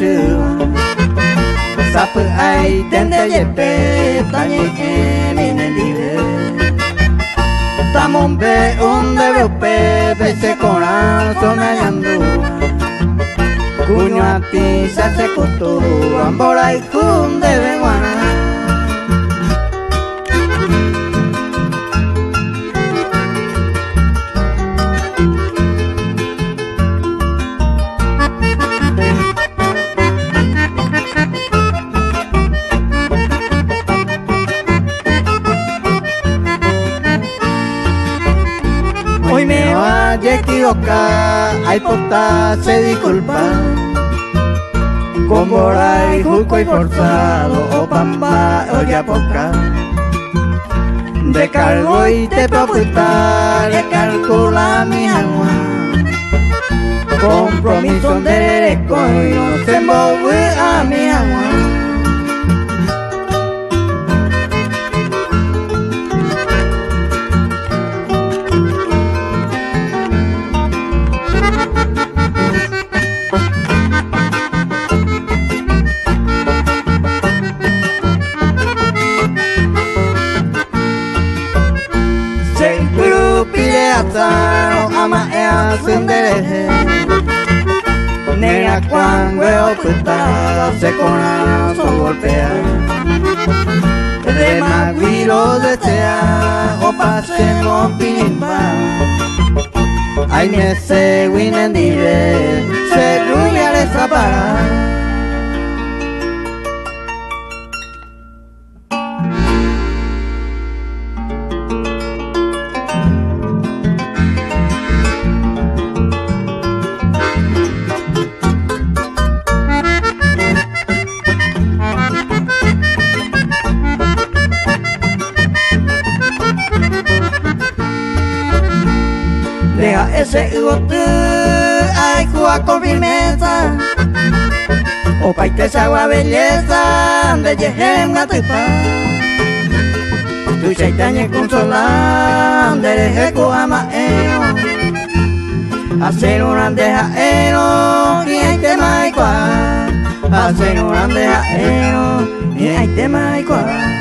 sửa sa phư ai tên để dẹp bê ta nhẹ mi nên đi về ta mong bê de veo bê se corazón hallando cuño a ti se hace costuro ambora y junde de guana hoy me vaya a equivocar, hay porta se disculpa. Con boray, juco y forzado, o pamba, o ya poca. De cargo y te propuestar, de calcula mi agua. Compromiso de derecho y no se mueve a mi agua. Ama ea sendere negra cuando veo puta se corazón golpea de maguilo desea o pasemos pinimba ay me se winen dire se gruya le zapara deja ese gote, ay, juega con firmeza. O paite esa agua belleza, de yejem gatipa. Tu chaitañe consola, de rejeco amaero. Hacer un andejaero, y hay tema y cual. Hacer un andejaero, y hay tema y cual.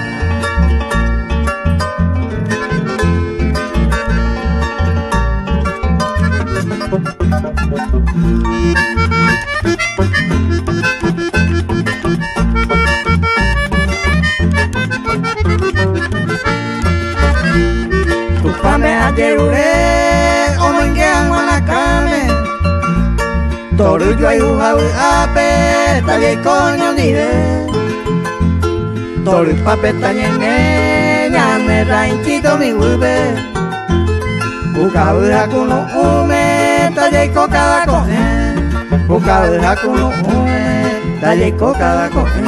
Tu pame ajerure, omengean wanakame. Toru yo ay uha ape, talle coño dire. Toru pape tañene, ñane rainchito mi wube. Ukaura kuno ume, talle cada coge. Ukaura kuno ume, talle cada coge.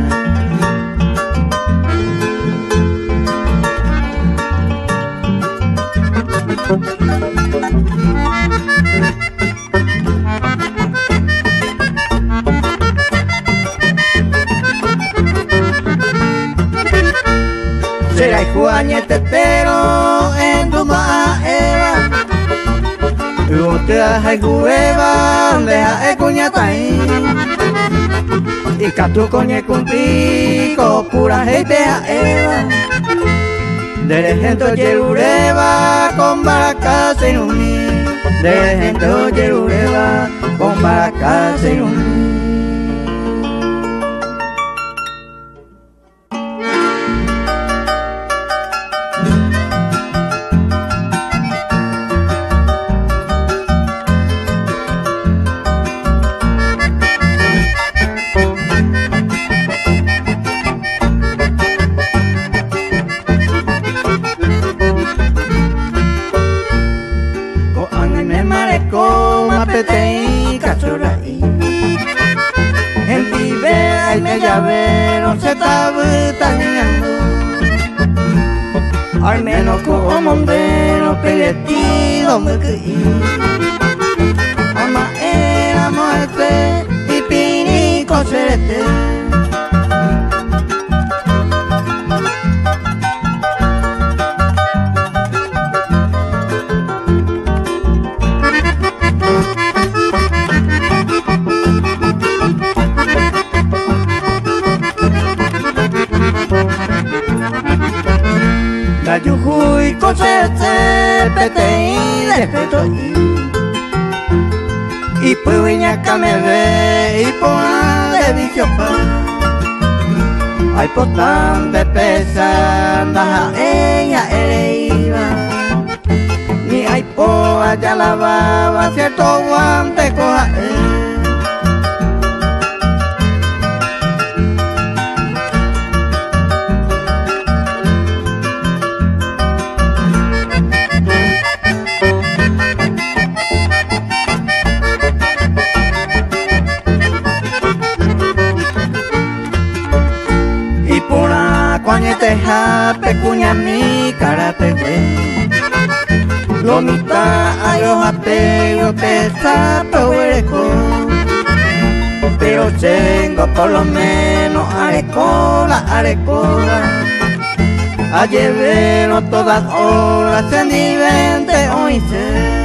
Será hijo añetetero en tu maeva. Tú te das a jueva, deja el cuñata ahí. Y que tu coñe cumplico, pura gente a Eva. De gente yerureva con baracas en uní. De gente yerureva con baracas en uní. Llavero se está tañando al menos como mondero peletido me creí ama era muerte y pinico serete Ayuhui kosetse petei despetoi y puiña camebe y poa de bichopa ay potan de pesa na ella ereiva ni ay poa ya lavaba cierto guante coa Teja pecuña mi karate lo mitad ayo apego te sapo pero tengo por lo menos arecola a llevarlo todas horas en divente hoy se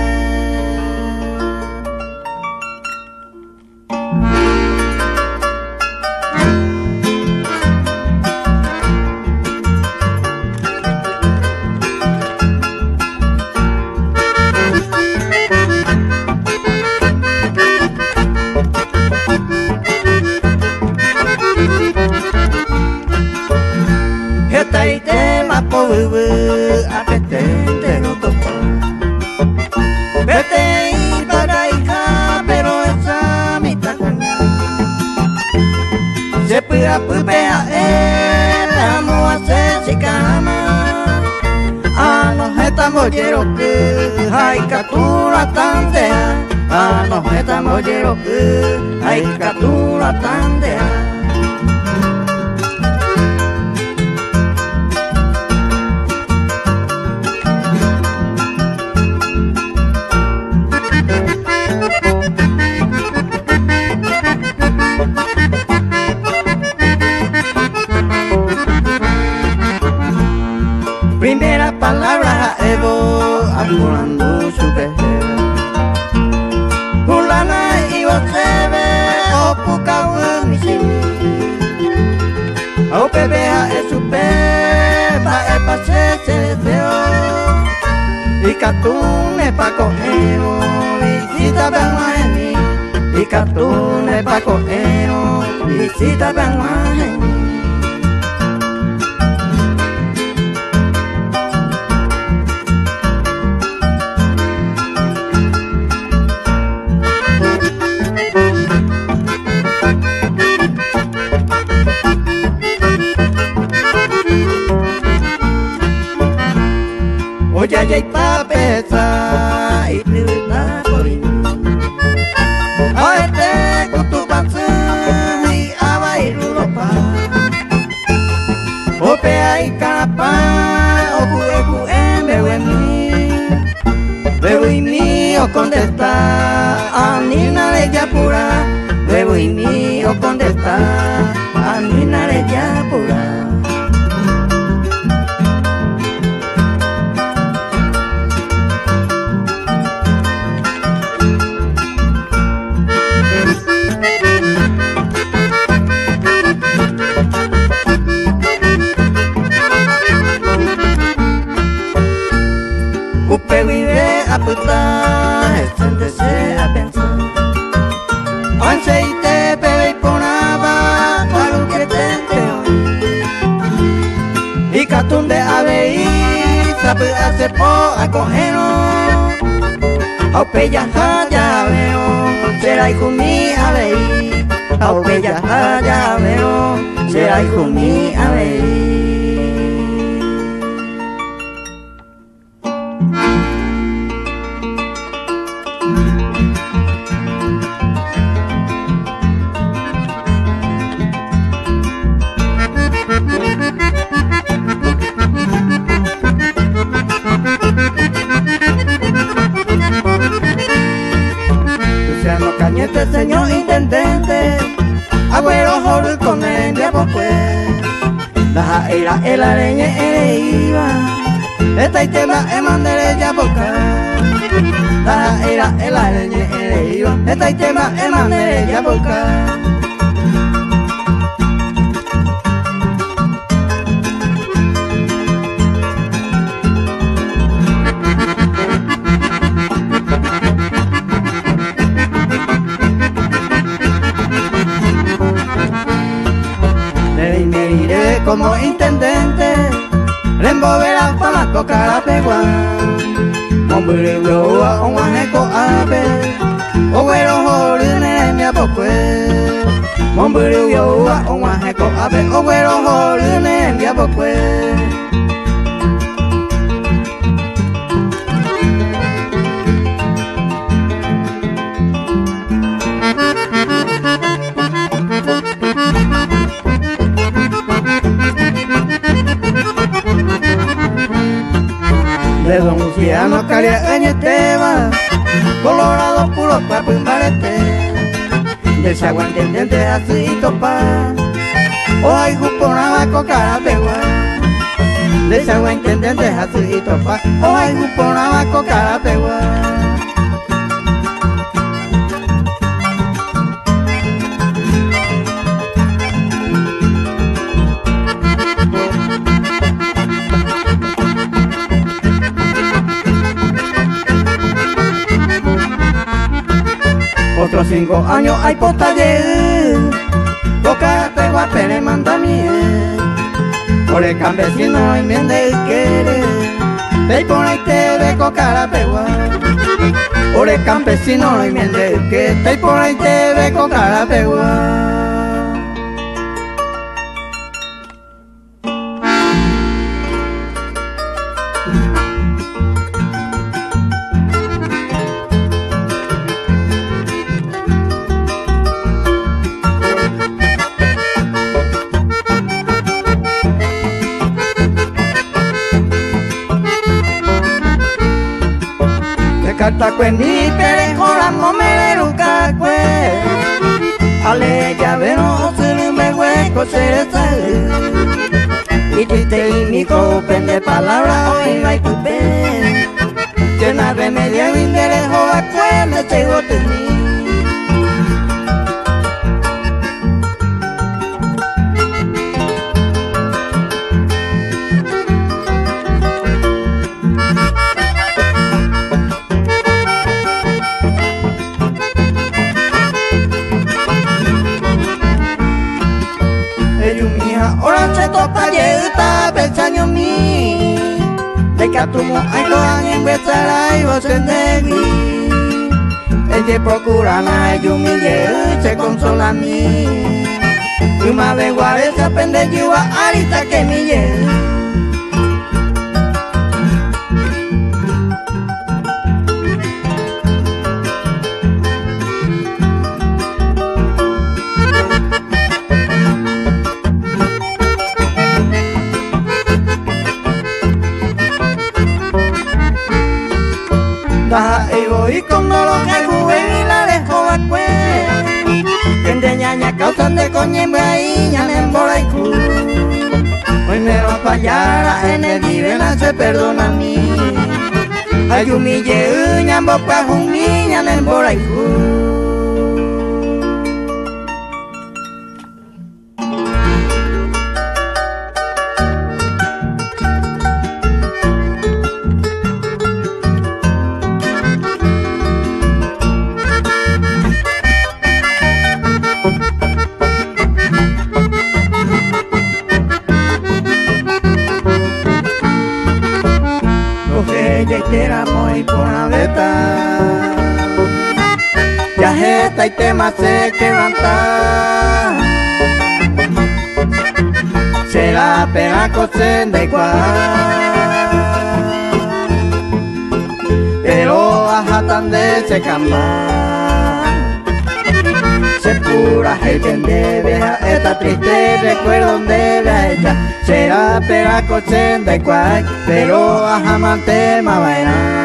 mollero que hay captura tantea no meta mollero que hay captura tantea primera palabra Evo hablando su pejera Hulana y Bosebe o Pucahu Misimi o Pebea es su pepa el pase se deseo y Catune pa cojero visita Benguani y Catune pa cojero visita Benguani Oya ya y papesa y plita por a este cutupanse y a bailuropa opea y capa o cuecu en bebo y mío contesta a Nina de Yapura bebo y mío contesta a Nina de Yapura. Upe vive a puta, siéntese a pensar. Once y te pebe y ponaba, cual que te hoy. Y catunde a veí, sabe hace po a cojero. Aupe ya veo, será hijo mi a veí. Aupe ya veo, será hijo mi a veí. Luciano Cañete, señor intendente, agüero jorul con el diablo pues. La era el areñe iba, esta y tema emandere ya boca. La era el areñe iba, esta y tema emandere ya boca. que como intendente remboverá para la cocarapegua. Mombiri wioa onguaneco ape Oguero horine mi apocue. Mombiri wioa onguaneco ape Oguero horine mi apocue. De Don Luciano Caria en Esteban, Colorado puro papo y marete, de Sagua intendente así topa, hoy juponaba cocarapegua, de Sagua intendente así topa, hoy juponaba cocarapegua. Otros 5 años hay potaller, cocarapegua pere manda miel. Por el campesino y miende quiere, te pone y te ve cocarapegua. Por el campesino y miende que te pone y te ve cocarapegua. Carta cuendi pere joran momeru cacue Ale llavero se le me hueco se sale Y triste y mi copen de palabra hoy no hay cupe Llena de media vinderejo a cue me chego tení. Ahora se topa yeuta pensaño mi de que atumo ay lo han empezar y vos endegui ella procura na yo mi se consola a mí y una vez guare se aprende yo a arita que mi y con no lo que jugué y la dejo a cue que de ñaña causan de coñembre y ñan en boraicu hoy me va a fallar en el divena se perdona a mí ay humille ñan boca jumi ñan en boraicu. Muy por una beta ya jeta y tema se levanta será pena cosenda igual pero ajá tan de se camba se pura gente de vieja esta triste recuerdo de la hecha será pena cosenda igual pero ajá mantema vaina.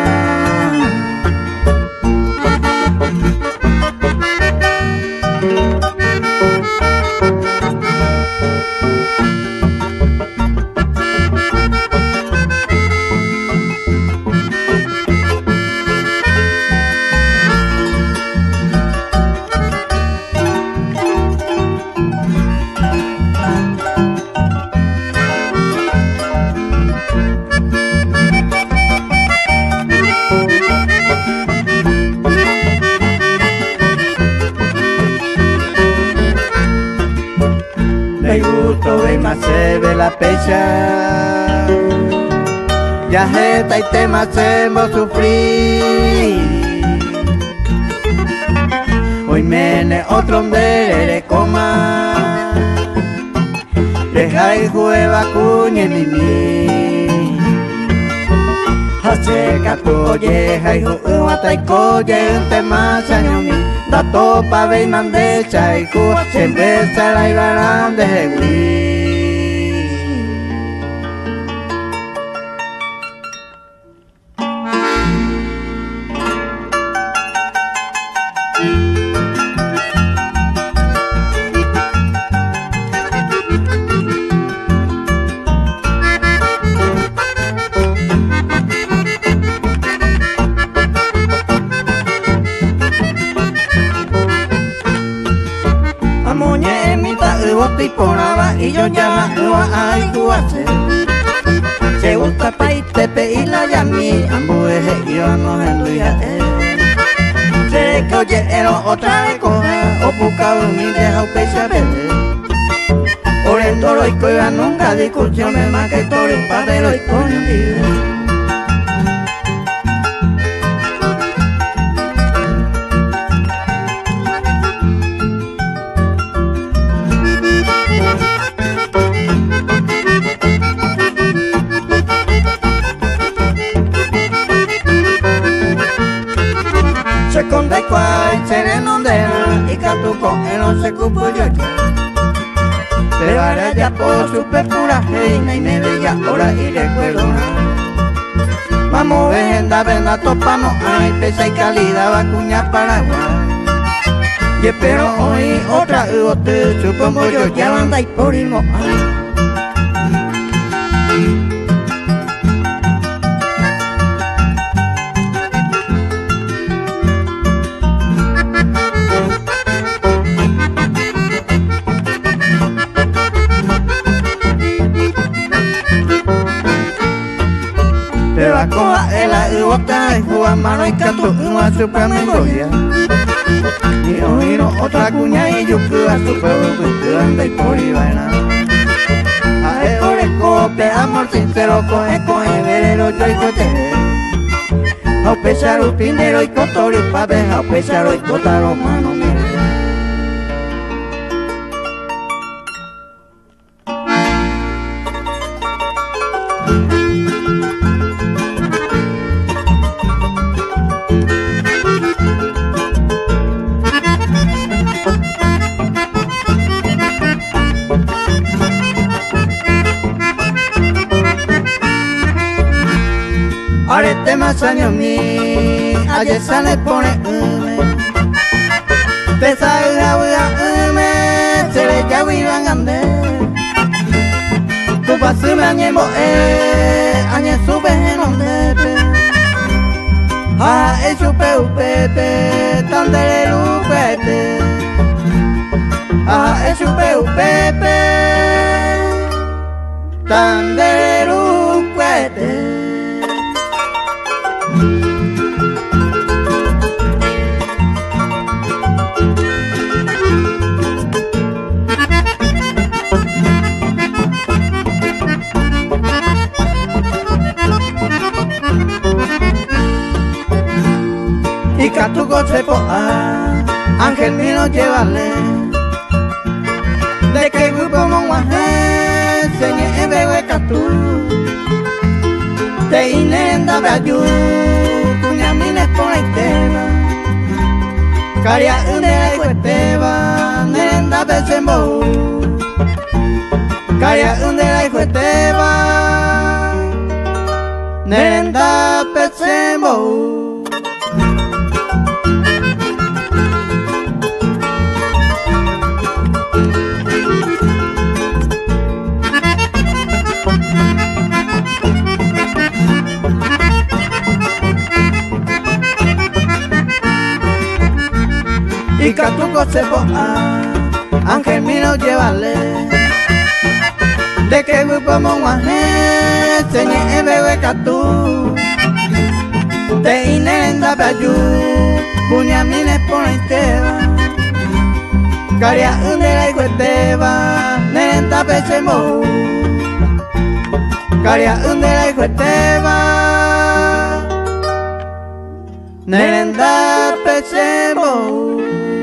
de la pecha, ya jeta y tema hacemos sufrir. Hoy mene otro de coma, deja y juega cuñe mimi. Hace capoye, hay juega y coye, un tema sañomi. Da topa ve mande chaiku, siempre se la ibarán de Hui. Y poraba y yo llama ay guase se gusta paitepe y la yami ambueje y vamos en luya se que oye ero otra vez coja o buscado mi deja o pecha verde orendoro y coiba nunca discusión me más que todo el padero y con el con de cual sereno de la y catuco en los secupo yo ya te vará ya por su pura reina y me bella hora y recuerdo vamos venda venda topamos ay pesa y calidad vacuña Paraguay y espero hoy otra te supongo yo ya banda y por irmo la coja ela y bota y juega mano y canto una super memoria y oíro otra cuña y yo que a super que anda y por y vaina a el cope amor sincero coge verero yo y cote a pesar un pinero y cotori pa ver a pesar y cotaro mano arete más años mi ayer sale pone te salga se le ya vivan ande tu paso me añemo añe sube en donde el chupe upepe tan de lupete el chupe upepe tan de lupete. Y catuco se poa, ángel mío llévale, de que grupo monguaje, señe bebe catu, te inenda brayu, cuñamines por la iteba, caria de la igueteba, nenda besembo, caria de la igueteba, nenda besembo. Y catuco se poa, ángel mío llévale, de que grupo monguaje, señe bebe catu, te inenda brayu, cuñamines por la iteba, Caria undera y cueteba, nerenta pechemo. Caria undera y cueteba, nerenta pechemo.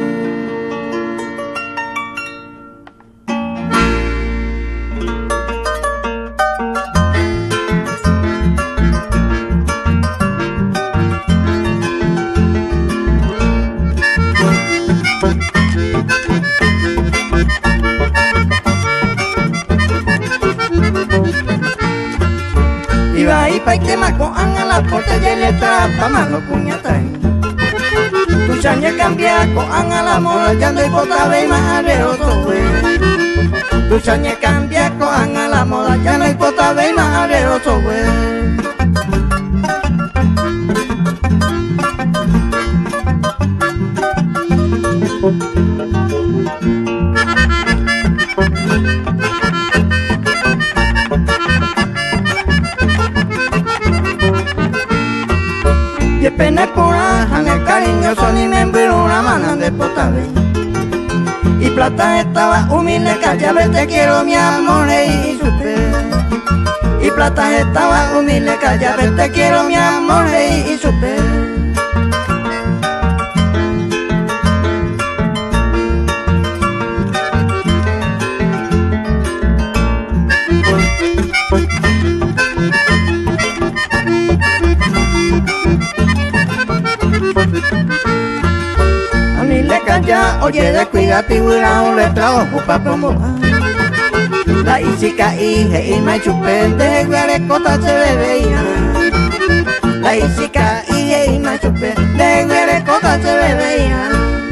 Iba y pa' que maco a la puerta y le trapa mano puñata. Tu chaña cambia con a la mola ya no hay pota ve más otro güey. Tu chaña cambia con a la mola ya no hay pota ve más otro güey. Y pene pura, el cariñoso ni me envió una mano de potable. Y plata estaba humilde, callave te quiero mi amor y supe. Y plata estaba humilde, callave te quiero mi amor y supe. Ya, oye, descuídate y un le trabajo pa' promover. La isica y me chupen de guarecota se bebeía. La isica y me chupen de guarecota se bebeía.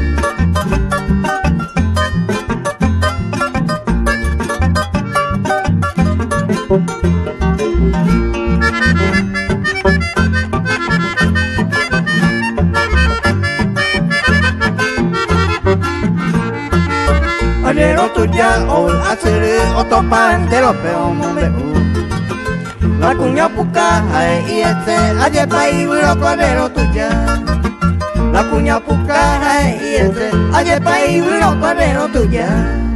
Alero tuya o hacer otro pan de los peos la cuña puca y este ayer país loco alero tuya. La cuña puca y este ayer país loco alero tuya.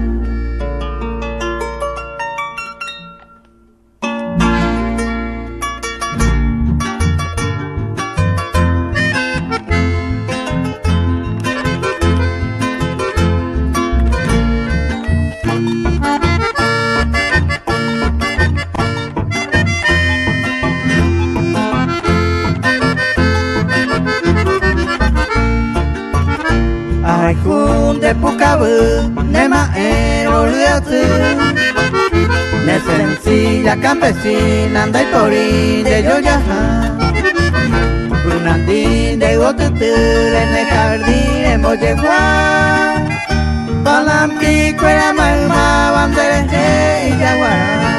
Ay, junde pucabu, nema eroliatu. Ne sencilla campesina anda y porín de yoyaja. Brunandín de gotutur en el jardín en Molleguá. Palampico era malma, bandereje y yaguará.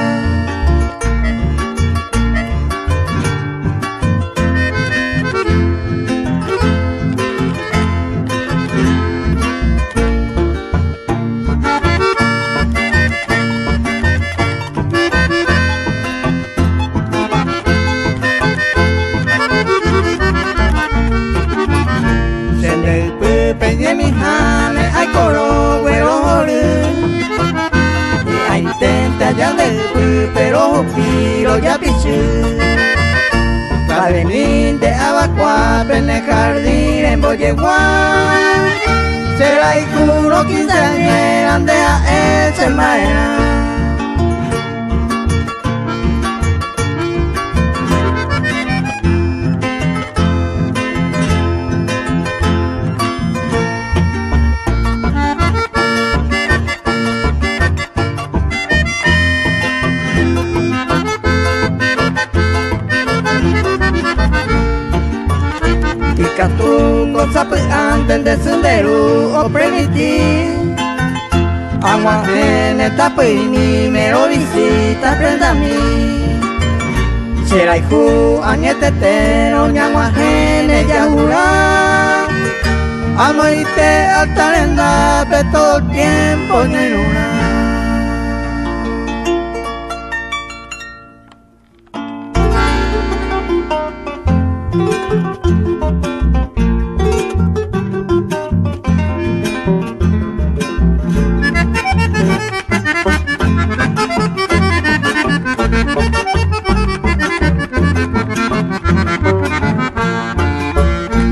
Peñe mi jame, ay coro, güero, y ay intenta ya del pero piro ya pichu. Va venir de Abacuá, en el jardín en Molleguá. Será y curo quinceañera, ande a ese maera. Tu cosa antes de sendero o permitir agua en esta ni me lo visita prenda a mí será hijo añetetero ñagua gene ya jura amo y te altarenda de todo el tiempo en una.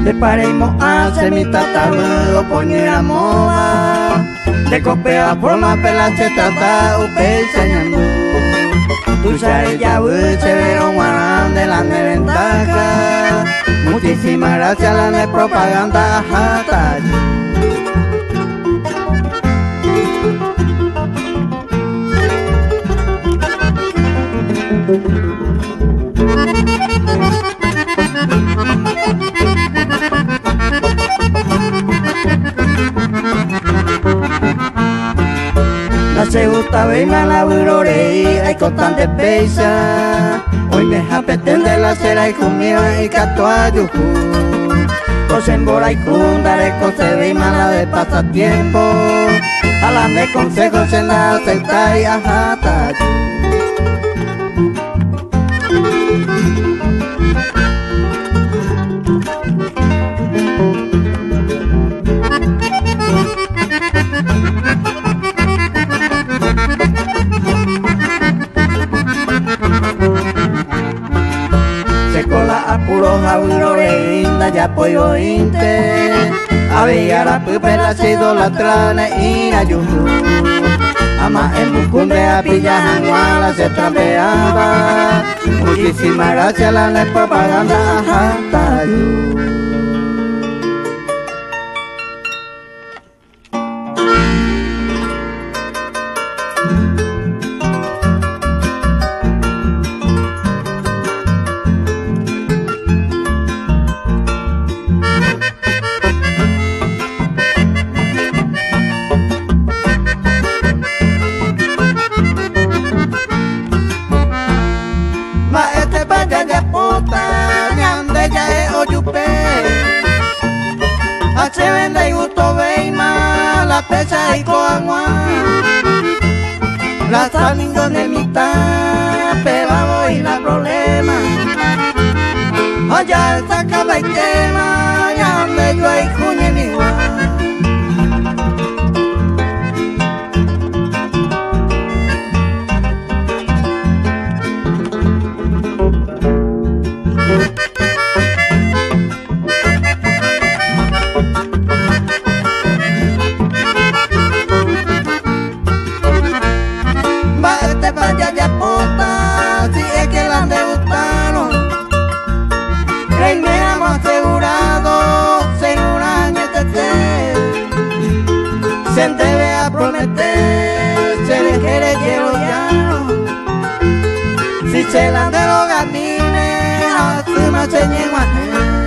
de pareimo hace mi tatamudo poñera moda de copea forma pela se trata upe enseñando tu sabes ya se vieron guarán de la ventaja muchísimas gracias a la propaganda jata. La se gusta verme la burorei, hay constante peisa. Hoy me apetece la cera y conmigo y catoa yuju. Cosembora y cundare, cose ve mala de pasatiempo. A la de consejos en la acepta y ajata. Puro jaburore inda ya pollo inte Aviara pupera se idolatrana y ayuno Ama el mucumbe a pillajanguala se trampeaba Muchísimas gracias a la propaganda hasta yo. Se vende y gusto veima la pesa y coagua la salingo de mitad pegado y la problema allá saca la tema ya donde yo hay junio en igual se debe a prometer, se le quiere hielo llano. Si se la de los gamines, así no se niega a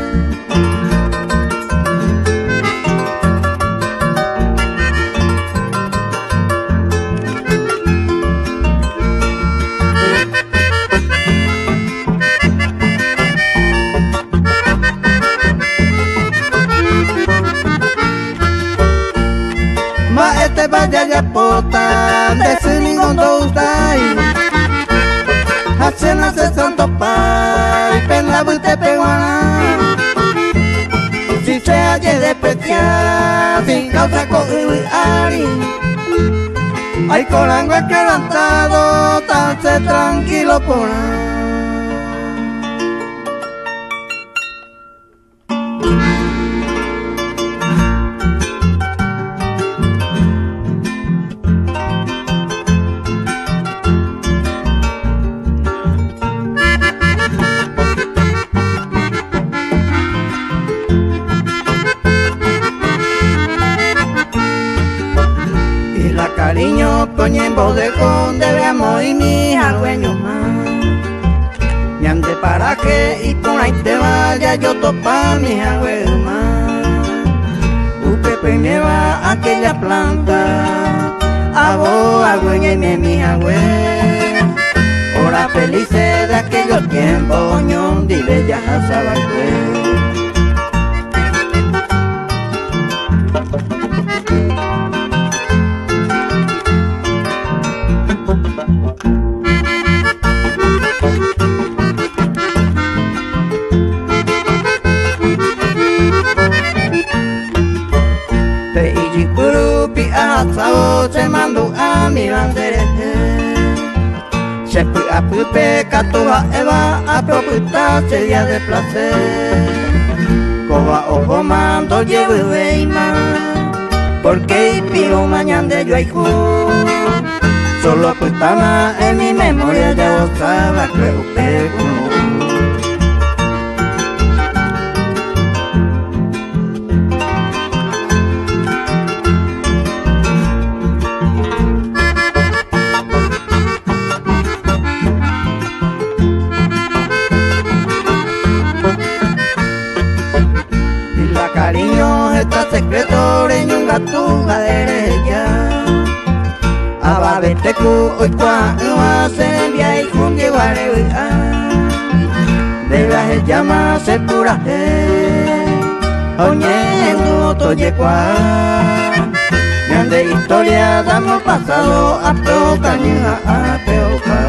este vaya ya pota de sin ningún doustai hacen hace santo pai pela bute peguana si se halle despreciar sin causa con ari hay corango quebrantado tan se tranquilo por ahí. Cariño, coño en bodegón, debemos y mi jagüeño más. Y ande paraje y por ahí te vaya, yo topa mi jagüeño más. Upepe me va aquella planta, hago jagüeña y mi jagüeño. Hora felices de aquellos tiempos, coño, dile ya sabes. Se mandó a mi bandera se fue a pupe catoa eva a propuesta sería de placer coba ojo mando lleve veima, porque piro mañana de yo hay solo apuntaba en mi memoria ya gozaba creo que cariño está secreto reño un gato gadereya ababete ku hoy kwa se envía y junti guare de viaje llama se pura oñendo toye kwa grande historia damos pasado a peocaña a peoca.